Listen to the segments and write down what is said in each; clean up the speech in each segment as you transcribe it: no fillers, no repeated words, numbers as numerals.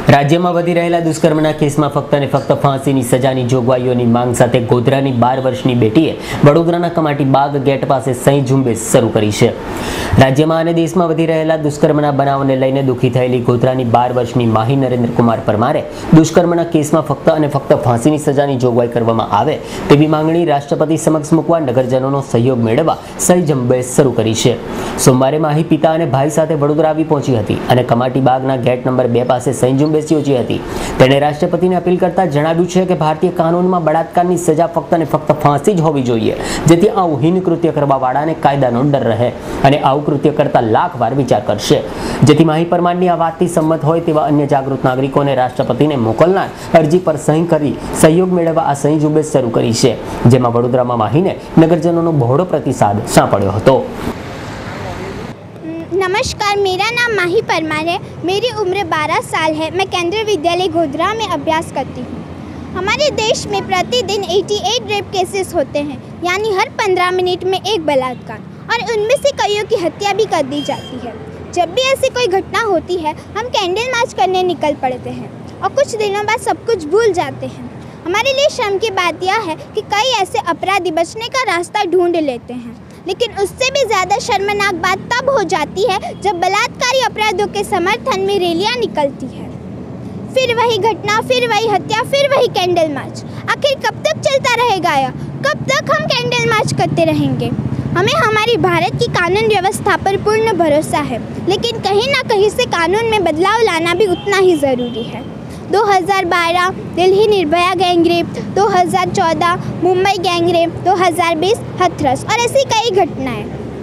રાજ્યમાં વધી રહેલા દુષ્કર્મના કેસમાં ફક્ત અને ફક્ત ફાંસીની સજાની જોગવાઈઓની માંગ સાથે ગોધરાની 12 વર્ષની બેટીએ વડોદરાના કમાટી બાગ ગેટ પાસે સહી ઝુંબેશ શરૂ કરી છે। રાજ્યમાં અને દેશમાં વધી રહેલા દુષ્કર્મના બનાવને લઈને દુઃખી થયેલી ગોધરાની 12 વર્ષની માહી નરેન્દ્રકુમાર પરમારે દુષ્કર્મના કેસમાં ફક્ત અને ફક્ત ફાંસીની સજાની જોગવાઈ કરવામાં આવે તેવી માંગણી રાષ્ટ્રપતિ સમક્ષ મૂકવા નગરજનોનો સહયોગ મેળવવા સહી ઝુંબેશ શરૂ કરી છે। સોમવારે માહી પિતા અને ભાઈ સાથે વડોદરા આવી પહોંચી હતી અને કમાટી બાગના ગેટ નંબર 2 પાસે સહી ઝુંબેશ યોજી હતી। તેણે રાષ્ટ્રપતિને અપીલ કરતા જણાવ્યું છે કે ભારતીય કાનૂનમાં બળાત્કારની સજા ફક્ત અને ફક્ત ફાંસી જ હોવી જોઈએ, જેથી આવું હીન કૃત્ય કરવાવાળાને કાયદાનો ડર રહે અને આવું કૃત્ય કરતા લાખ વાર વિચાર કરશે। જેથી માહી પરમારની આ વાતથી સંમત હોય તેવા અન્ય જાગૃત નાગરિકોને રાષ્ટ્રપતિને મોકલનાર અરજી પર સહી કરી સહયોગ મેળવવા આ સહી ઝુંબેશ શરૂ કરી છે, જેમાં વડોદરામાં માહીને નગરજનોનો બહોળો પ્રતિસાદ સાંપડ્યો હતો। नमस्कार, मेरा नाम माही परमार है। मेरी उम्र 12 साल है। मैं केंद्रीय विद्यालय गोधरा में अभ्यास करती हूँ। हमारे देश में प्रतिदिन 88 रेप केसेस होते हैं, यानी हर 15 मिनट में एक बलात्कार, और उनमें से कईयों की हत्या भी कर दी जाती है। जब भी ऐसी कोई घटना होती है, हम कैंडल मार्च करने निकल पड़ते हैं और कुछ दिनों बाद सब कुछ भूल जाते हैं। हमारे लिए शर्म की बात यह है कि कई ऐसे अपराधी बचने का रास्ता ढूंढ लेते हैं, लेकिन उससे भी ज़्यादा शर्मनाक बात तब हो जाती है जब बलात्कारी अपराधों के समर्थन में रैलियां निकलती है। फिर वही घटना, फिर वही हत्या, फिर वही कैंडल मार्च। आखिर कब तक चलता रहेगा यह? कब तक हम कैंडल मार्च करते रहेंगे? हमें हमारी भारत की कानून व्यवस्था पर पूर्ण भरोसा है, लेकिन कहीं ना कहीं से कानून में बदलाव लाना भी उतना ही ज़रूरी है। 2012 दिल्ली निर्भया गैंगरेप, 2014 मुंबई गैंगरेप, 2020 हथरस और ऐसी कई घटनाएं।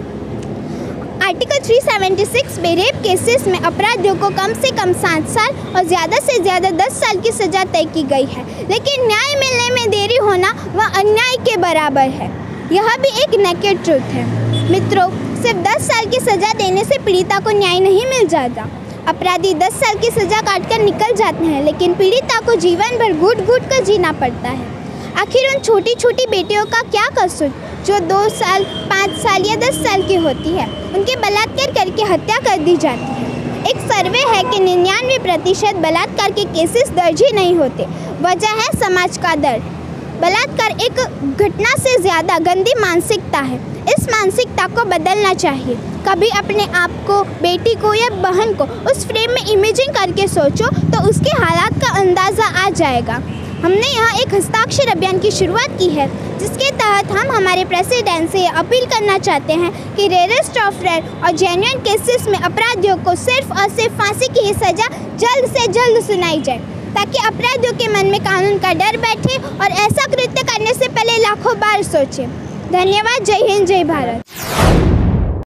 आर्टिकल 376 में रेप केसेस में अपराधियों को कम से कम 7 साल और ज़्यादा से ज़्यादा 10 साल की सज़ा तय की गई है, लेकिन न्याय मिलने में देरी होना वह अन्याय के बराबर है। यह भी एक नेकेड ट्रूथ है। मित्रों, सिर्फ 10 साल की सज़ा देने से पीड़िता को न्याय नहीं मिल जाता। अपराधी 10 साल की सज़ा काटकर निकल जाते हैं, लेकिन पीड़िता को जीवन भर घुट घुट कर जीना पड़ता है। आखिर उन छोटी छोटी बेटियों का क्या कसूर जो 2 साल, 5 साल या 10 साल की होती है? उनके बलात्कार करके हत्या कर दी जाती है। एक सर्वे है कि 99% बलात्कार के केसेस दर्ज ही नहीं होते। वजह है समाज का डर। बलात्कार एक घटना से ज़्यादा गंदी मानसिकता है। इस मानसिकता को बदलना चाहिए। कभी अपने आप को, बेटी को या बहन को उस फ्रेम में इमेजिन करके सोचो तो उसके हालात का अंदाज़ा आ जाएगा। हमने यहाँ एक हस्ताक्षर अभियान की शुरुआत की है, जिसके तहत हम हमारे प्रेसिडेंट से अपील करना चाहते हैं कि रेयरेस्ट ऑफ रेयर और जेन्युइन केसेस में अपराधियों को सिर्फ और सिर्फ फांसी की ही सज़ा जल्द से जल्द सुनाई जाए, ताकि अपराधियों के मन में कानून का डर बैठे और ऐसा कृत्य करने से पहले लाखों बार सोचें। धन्यवाद। जय हिंद, जय भारत।